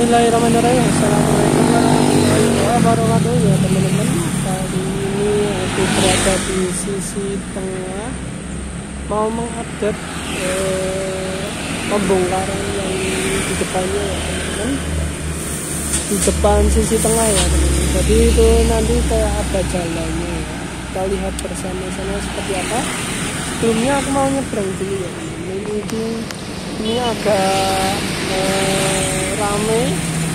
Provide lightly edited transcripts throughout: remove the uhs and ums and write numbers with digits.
Bismillahirrahmanirrahim. Assalamualaikum warahmatullahi wabarakatuh ya teman-teman. Kali ini aku berada di sisi tengah mau mengupdate pembongkaran yang di depannya ya teman-teman. Di depan sisi tengah ya teman-teman. Jadi itu nanti kayak ada jalannya ya. Kita lihat bersama-sama seperti apa. Sebelumnya aku mau nyebrang dulu ya teman-teman. Ini agak rame,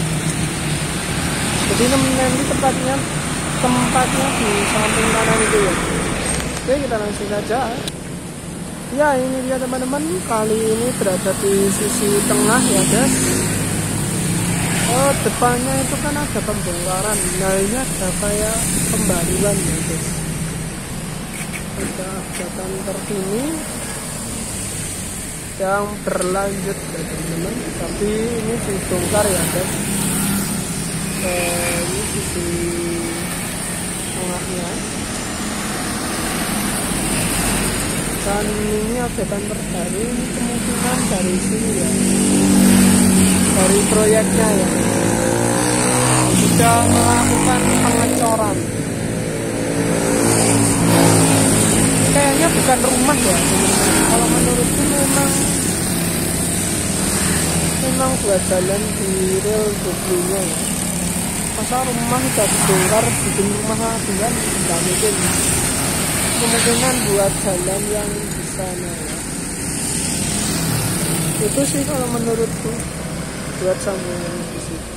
jadi nanti tempatnya di samping kanan itu ya. Oke, kita langsung saja ya. Ini dia teman-teman, kali ini berada di sisi tengah ya guys. Depannya itu kan ada pembongkaran. Nah ini ada kayak pembaruan ya guys. Ada update terkini yang berlanjut ya teman-teman, tapi ini dibongkar ya guys. Ini sisi tengahnya, dan ini update terbaru. Ini kemungkinan dari sini ya, dari proyeknya ya, sudah melakukan pengecoran. Kayaknya bukan rumah ya teman-teman. Kalau menurutku memang buat jalan di rel double-nya ya. Masa rumah udah dibongkar bikin rumah lagi kan nggak mungkin. Kemungkinan buat jalan yang di sana ya. Itu sih kalau menurutku, buat sambungan di situ.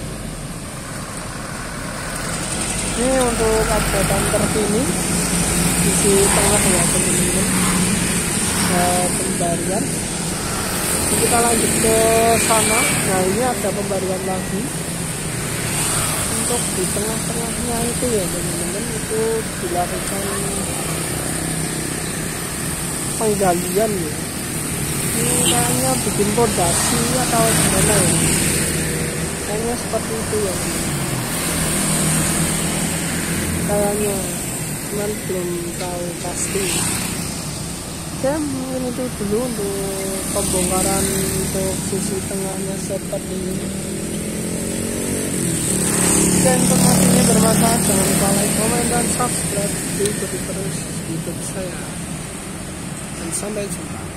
Ini untuk update terkini sisi tengah ya teman-teman, pembaruan. Kita lanjut ke sana. Nah ini ada pembaruan lagi untuk di tengah-tengahnya itu ya teman-teman, itu dilakukan penggalian ya. Ini kayaknya bikin pondasi atau gimana ya, kayaknya seperti itu ya kayaknya, cuman belum tahu pasti. Oke, mungkin itu dulu untuk pembongkaran untuk sisi tengahnya seperti ini. Jika informasinya bermanfaat, jangan lupa like, komen, dan subscribe. Ikuti terus YouTube saya, dan sampai jumpa.